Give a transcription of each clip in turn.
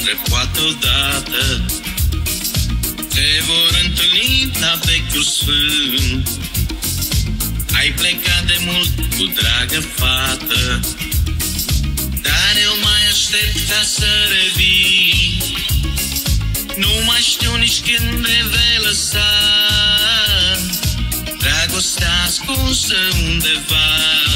noastre poate odată se vor întâlni la vechiul sfânt. Ai plecat de mult cu dragă fată, dar eu mai aștept ca să revii. Nu mai știu nici când ne vei lăsa dragostea ascunsă undeva.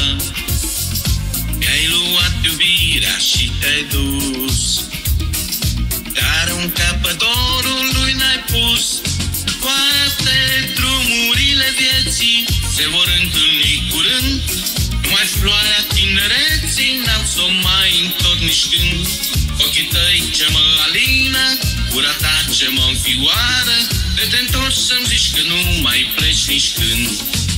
Mi-ai luat iubirea și te-ai dus, dar un capăt dorului n-ai pus. Toate drumurile vieții se vor întâlni curând, numai floarea tinereții n-am s-o mai întorc nici când. Ochii tăi ce mă alină, gura ta ce mă înfioară, de te întorci să-mi zici că nu mai pleci nici când.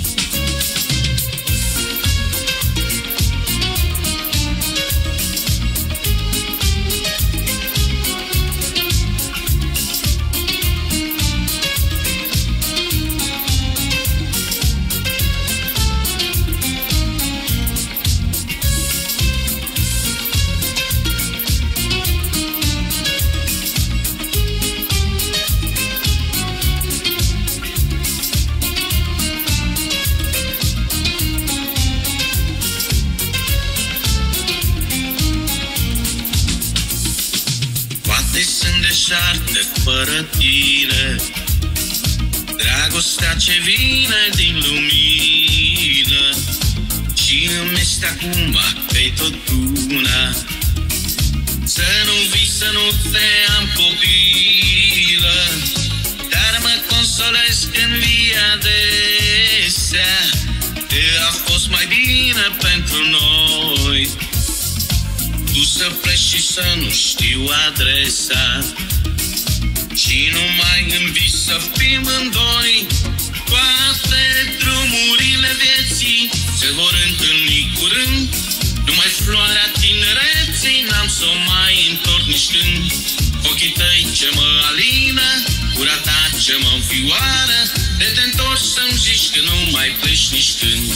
Sunt deșarte fără tine, dragostea ce vine din lumină, și îmi este acum că-i tot una. Să nu vii, să nu te am copilă, dar mă consolez când vii adesea, că a fost mai bine pentru noi. Tu să pleci și să nu știu adresa, și numai în vis să fim în doi. Toate drumurile vieții se vor întâlni curând, numai floarea tinereții n-am s-o mai întorc nici când. Ochii tăi ce mă alină, gura ta ce mă înfioară, de te întorci să-mi zici că nu mai pleci nici când.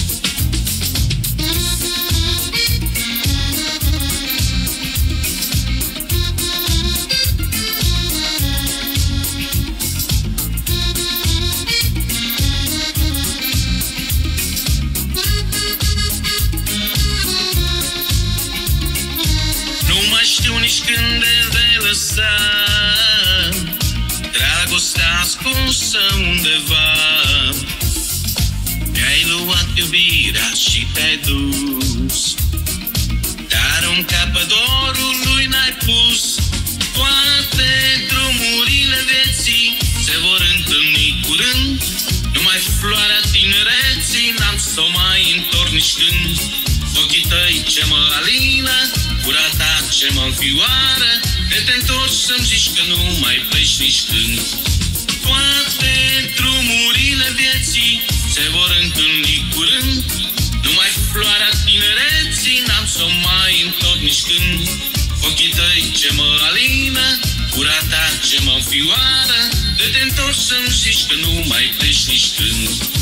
Știu nici când te vei lăsa dragostea ascunsă undeva. Mi-ai luat iubirea și te-ai dus, dar un capăt dorului n-ai pus. Toate drumurile vieții se vor întâlni curând, numai floarea tinereții n-am s-o mai întorc nici când. Ochii tăi ce mă alină, gura ta ce mă înfioară, de te întorci să-mi zici că nu mai pleci nici când. Toate drumurile vieții se vor întâlni curând, numai floarea tinereții n-am s-o mai întorc nici când. Ochii tăi ce mă alină, gura ta ce mă înfioară, de te întorci să-mi zici că nu mai pleci nici când.